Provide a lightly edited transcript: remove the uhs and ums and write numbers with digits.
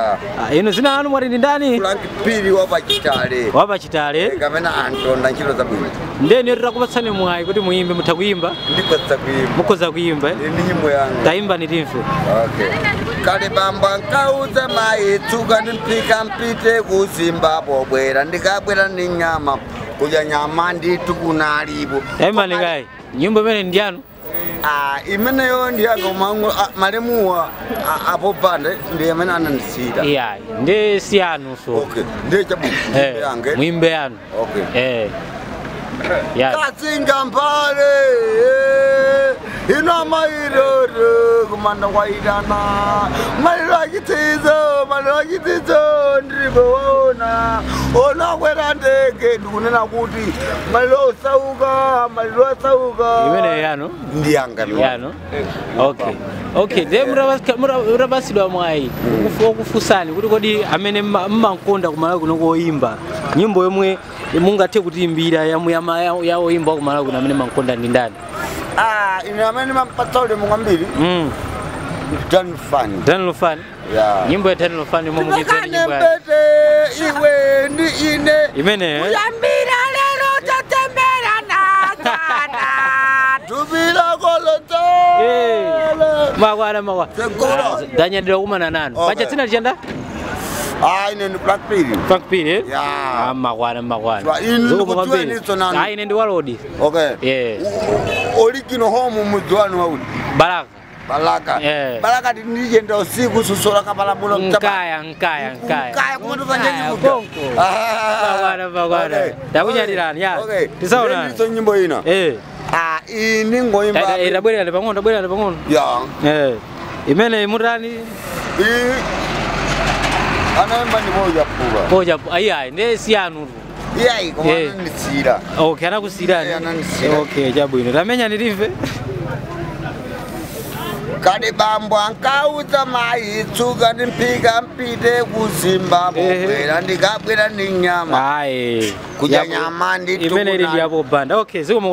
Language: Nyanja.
Yeah. Ino zina anu mwari ndani? Frank Piri wabachitale. Wabachitale. Kamena Anton nchilo za bwino. Ndeni tutakupatsani mwayi kuti muimbe mutakuimba. Ndikoza kuimba. Mukoza kuimba. Ndi nyimbo yangu. Taimba nitimfe. Okay. Kale bamba nkauza mai tsuka ndipika mpite ku Zimbabwe bwera ndikabwera ni nyama. Kuja nyama nditu kunalipo. Taimba nikai. Nyimbo imene ndiyanu? Imene yo ndiyago malemuwa apo pande ndiye amene anandisira. Yeah, ndi siyanu so. Okay. Ndiye chabu. Yange. Muimbe yanu. Okay. Yeah. Katsinga mpale. Ina mairoro kumanda kwaitana. Maliro akitizo ndiriboona. Ona kwera ndege ndikunena kuti maliro sauka. Imene yanu? Ndiyanga yanu. Okay, de murabasidwa mwayi kufusani kuti kodi amene mmankonda kumala kuno koimba nyimbo yomwe mungathe kutiimbira ya oimba kumala kuno amene mankonda ndi ndani? Ine amene mampatsaule mwambiri. Dan Lufan. Yeah. Nyimbo ya Dan Lufan mumugizeni nyimbo ya. Iwe ndi ine. Imene. Yambira lero tatembera nakana. Tubila kolota. Magwana. Danyadira kumana nanu. Pacha tsina lichenda? Ine ndi Frank Piri. Yeah. Magwana. Ine ndi Walodi. Okay. Yeah. Original home mudzwanu waudi. Balaka. Yeah. Balaka ndije ndo usiku susola kapalamulo Nkaya. kumutufanya nyimbo. Magwana. Takunyadirani ya. Tisaona. Ndiso nyimbo ina. Ini ngoimba. Tabwera pang'ono. Yeah. Imene murani? Anaimba ni moja puba. Iya, ndi siyanu. Iya, koma ndisira. Okay, anakusirani. Okay, chabwino. Tamenya ndirimve. Kale bambo ankauza mai tsuka ndimpika mpite ku Zimbabwe bwera ndikabwera ni nyama. Aye. Kuja nyama nditu. Imene ili yapo banda. Okay, ziko